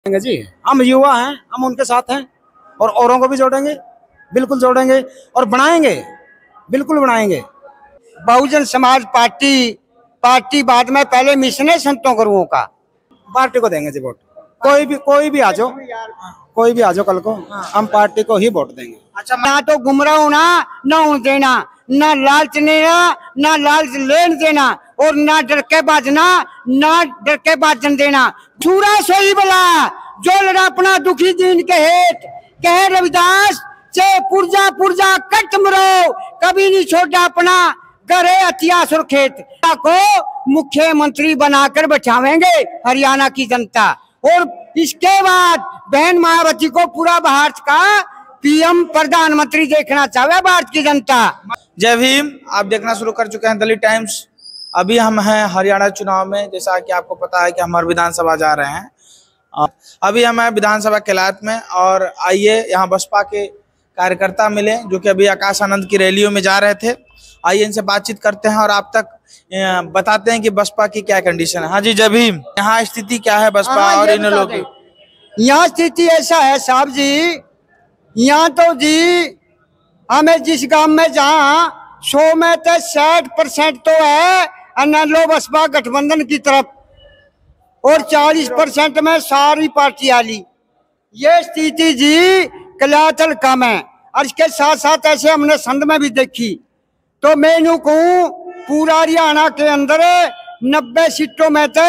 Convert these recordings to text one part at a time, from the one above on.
जी हम युवा हैं, हम उनके साथ हैं और औरों को भी जोड़ेंगे, बिल्कुल जोड़ेंगे और बनाएंगे, बिल्कुल बनाएंगे। बहुजन समाज पार्टी बाद में पहले मिशन है संतों गुरुओं का। पार्टी को देंगे जी वोट। कोई भी आ जाओ, कोई भी आ जाओ, कल को हम पार्टी को ही वोट देंगे। अच्छा, ना तो गुमराह होना, ना होने देना, ना लालच लेना, ना लालच लेन देना और ना डर के बाजना, ना डर के बाजन देना। छूरा सोई बला जो लड़ा अपना दुखी दीन के हेत, कहे रविदास से पुरजा पुरजा कट मरो, कभी नहीं छोड़ा अपना करे इतिहास और खेत को मुख्यमंत्री बनाकर बैठावेंगे हरियाणा की जनता। और इसके बाद बहन मायावती को पूरा भारत का पीएम प्रधानमंत्री देखना चाहे भारत की जनता। जय भीम। आप देखना शुरू कर चुके हैं दिल्ली टाइम्स। अभी हम हैं हरियाणा चुनाव में, जैसा कि आपको पता है कि हम विधानसभा जा रहे हैं। अभी हम हैं विधानसभा केलात में और आइए यहाँ बसपा के कार्यकर्ता मिले जो कि अभी आकाश आनंद की रैलियों में जा रहे थे। आइए इनसे बातचीत करते हैं और आप तक बताते हैं कि बसपा की क्या कंडीशन है। हाँ जी, जय भीम। यहाँ स्थिति क्या है बसपा और इन लोगों की? यहाँ स्थिति ऐसा है साहब जी, यहाँ तो जी हमें जिस गांव में जहाँ 100 में तो 60% तो है अन्ना बसपा गठबंधन की तरफ और 40% में सारी पार्टी आली। ये स्थिति जी कलातल कम है और इसके साथ साथ ऐसे हमने संध में भी देखी। तो मैं यूं कहूं पूरा हरियाणा के अंदर 90 सीटों में तो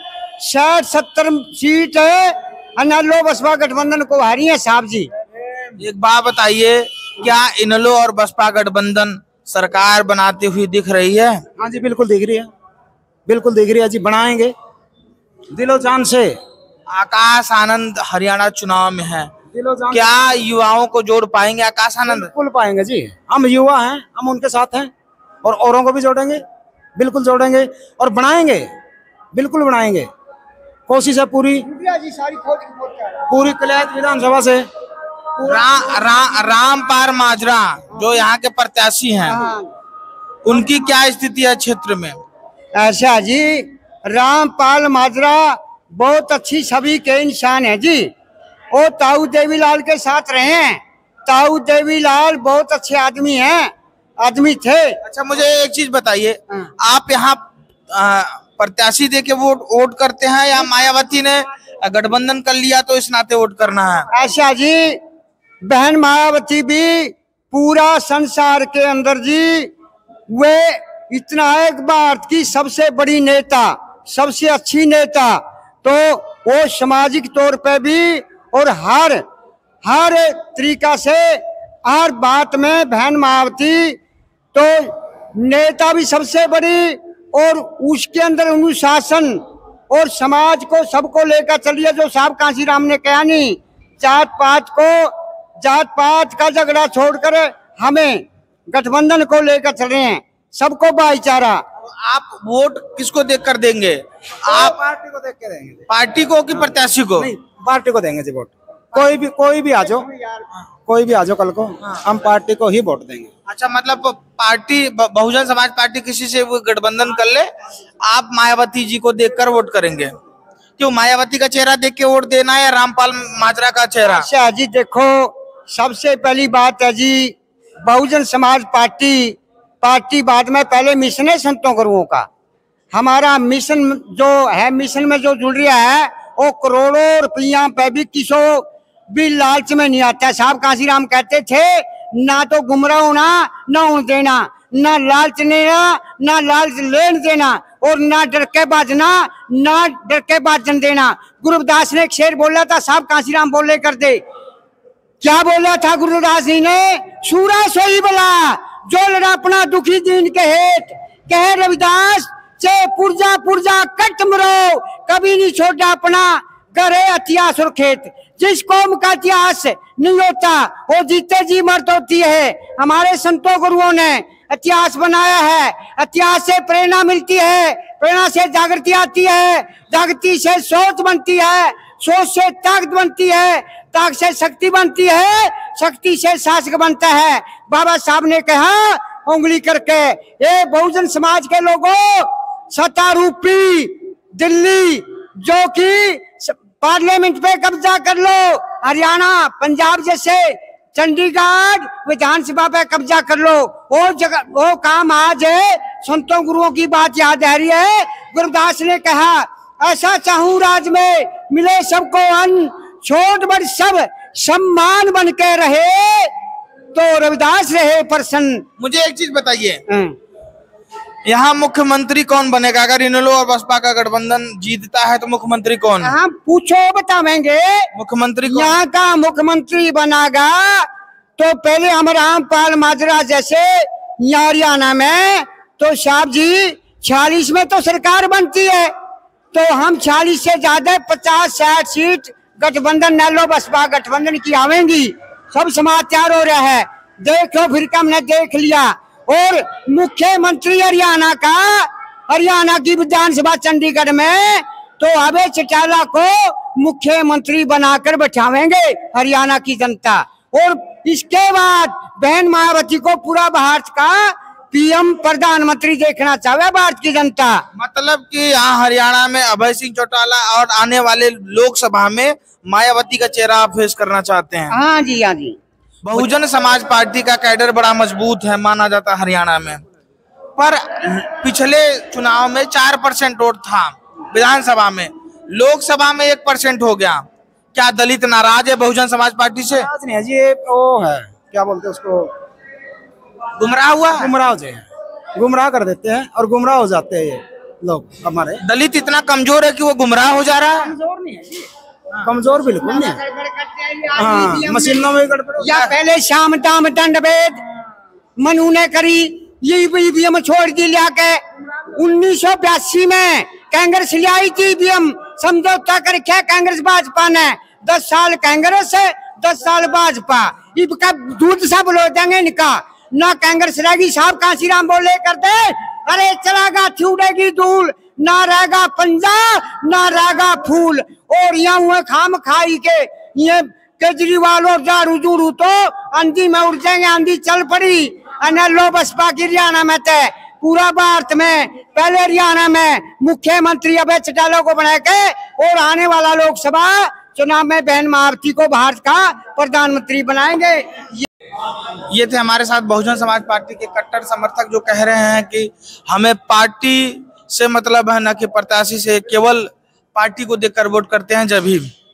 60-70 सीट है अन्ना बसपा गठबंधन को हारी है साहब जी। एक बात बताइए, क्या इनलो और बसपा गठबंधन सरकार बनाती हुई दिख रही है? हाँ जी, बिल्कुल दिख रही है, बिल्कुल दिख रही है जी। बनाएंगे दिलो जान से। आकाश आनंद हरियाणा चुनाव में है, दिलो जान। क्या युवाओं को जोड़ पाएंगे आकाश आनंद? बिल्कुल पाएंगे जी। हम युवा हैं, हम उनके साथ हैं और औरों को भी जोड़ेंगे, बिल्कुल जोड़ेंगे और बनाएंगे, बिल्कुल बनाएंगे। कोशिश है पूरी पूरी कल्याण विधानसभा से। रामपाल माजरा जो यहाँ के प्रत्याशी हैं, उनकी क्या स्थिति है क्षेत्र में? ऐसा जी, रामपाल माजरा बहुत अच्छी छवि के इंसान है जी। वो ताऊ देवीलाल के साथ रहे हैं। ताऊ देवीलाल बहुत अच्छे आदमी थे। अच्छा, मुझे एक चीज बताइए, आप यहाँ प्रत्याशी दे के वोट करते हैं या मायावती ने गठबंधन कर लिया तो इस नाते वोट करना है? ऐसा जी, बहन मायावती भी पूरा संसार के अंदर जी वे इतना एक भारत की सबसे बड़ी नेता, सबसे अच्छी नेता, तो वो सामाजिक तौर पे भी और हर तरीका से हर बात में बहन मायावती तो नेता भी सबसे बड़ी और उसके अंदर अनुशासन और समाज को सबको लेकर चलिए। जो साहब कांशीराम ने कहा नहीं, जात पात का झगड़ा छोड़कर हमें गठबंधन को लेकर चल रहे हैं, सबको भाईचारा। आप वोट किसको देखकर देंगे? आप पार्टी को देख के देंगे। पार्टी को कि प्रत्याशी को? नहीं, पार्टी को देंगे जी वोट। कोई भी आ जाओ, कोई भी आ जाओ, कल को हम पार्टी को ही वोट देंगे। अच्छा, मतलब पार्टी बहुजन समाज पार्टी किसी से वो गठबंधन कर ले, आप मायावती जी को देखकर वोट करेंगे? क्यों, मायावती का चेहरा देख के वोट देना है या रामपाल माजरा का चेहरा? अच्छा जी, देखो सबसे पहली बात है जी, बहुजन समाज पार्टी बाद में पहले मिशन है संतों गुरुओं का। हमारा मिशन जो है, मिशन में जो जुड़ रहा है वो करोड़ों रुपया पे भी किसो भी लालच में नहीं आता। साहब कांशीराम कहते थे, ना तो गुमराह होना, ना होने देना, ना लालच लेना, ना लालच लेन देना और ना डर के बाजना, ना डर के बाजन देना। गुरुदास ने एक शेर बोला था, साहब कांशीराम बोले कर दे। क्या बोला था गुरुदास जी ने? सूरा सोई बला जो लड़ा अपना दुखी दीन के हेत, कहे रविदास से पुरजा पुरजा कट मरो, कभी नहीं छोड़ा अपना करे इतिहास और खेत। जिस कौम का इतिहास नहीं होता वो जीते जी मरत होती है। हमारे संतों गुरुओं ने इतिहास बनाया है, इतिहास से प्रेरणा मिलती है, प्रेरणा से जागृति आती है, जागृति से सोच बनती है, सोच से ताकत बनती है, ताकत से शक्ति बनती है, शक्ति से शासक बनता है। बाबा साहब ने कहा उंगली करके, ये बहुजन समाज के लोगों, सत्ता रूपी दिल्ली जो कि पार्लियामेंट पे कब्जा कर लो, हरियाणा पंजाब जैसे चंडीगढ़ विधानसभा पे कब्जा कर लो। वो जगह वो काम आज है। संतों गुरुओं की बात याद आ रही है। गुरुदास ने कहा ऐसा चाहूं राज में मिले सबको अन्न, छोट बड़ सब सम्मान बन के रहे, तो रविदास रहे प्रसन्न। मुझे एक चीज बताइए, यहाँ मुख्यमंत्री कौन बनेगा? अगर इनेलो और बसपा का गठबंधन जीतता है तो मुख्यमंत्री कौन? हाँ पूछो, बतावेंगे। मुख्यमंत्री कौन? यहाँ का मुख्यमंत्री बनेगा तो पहले हम रामपाल माजरा जैसे हरियाणा में तो साहब जी 46 में तो सरकार बनती है, तो हम 46 से ज्यादा 50-60 सीट गठबंधन नेलो बसपा गठबंधन की आवेंगी। सब समाचार हो रहा है, देखो फिर कम ने देख लिया। और मुख्यमंत्री हरियाणा की विधानसभा चंडीगढ़ में तो अबे चौटाला को मुख्यमंत्री बनाकर बैठावेंगे हरियाणा की जनता। और इसके बाद बहन मायावती को पूरा भारत का पीएम प्रधानमंत्री देखना चाहे भारत की जनता। मतलब कि यहाँ हरियाणा में अभय सिंह चौटाला और आने वाले लोकसभा में मायावती का चेहरा आप फेस करना चाहते हैं? हाँ जी, हाँ जी। बहुजन समाज पार्टी का कैडर बड़ा मजबूत है माना जाता है हरियाणा में, पर पिछले चुनाव में 4% वोट था विधानसभा में, लोकसभा में 1% हो गया। क्या दलित नाराज है बहुजन समाज पार्टी से? नाराज नहीं है जी, ये वो है क्या बोलते हैं उसको, गुमराह हुआ है? गुमराह जी, गुमराह कर देते हैं और गुमराह हो जाते हैं ये लोग। हमारे दलित इतना कमजोर है कि वो गुमराह हो जा रहा है? कमजोर नहीं है जी, कमजोर बिल्कुल नहीं है। हाँ, मशीनों में गड़बड़ या पहले शाम दाम दंड भेद मनु ने करी, ये ईवीएम छोड़ दी लिया के 1982 में कांग्रेस ले आई थी ईवीएम, समझौता करके कांग्रेस भाजपा ने 10 साल कांग्रेस है 10 साल भाजपा, इनका दूध सब लो देंगे इनका ना कांग्रेस रहेगी। साहब कांशीराम बोले करते अरे चलागा छूटेगी धूल, ना रहेगा पंजा ना रहेगा फूल। और यहाँ हुए खाम खाई के ये केजरीवाल और झाड़ू झूड़ू तो आंधी में उड़ जाएंगे, आंधी चल पड़ी। लो बसपा की हरियाणा में थे पूरा भारत में पहले हरियाणा में मुख्यमंत्री अभय चौटाला को बना के और आने वाला लोकसभा चुनाव में बहन मायावती को भारत का प्रधानमंत्री बनाएंगे। ये थे हमारे साथ बहुजन समाज पार्टी के कट्टर समर्थक जो कह रहे हैं कि हमें पार्टी से मतलब है न कि प्रत्याशी से, केवल पार्टी को देखकर वोट करते हैं जब ही।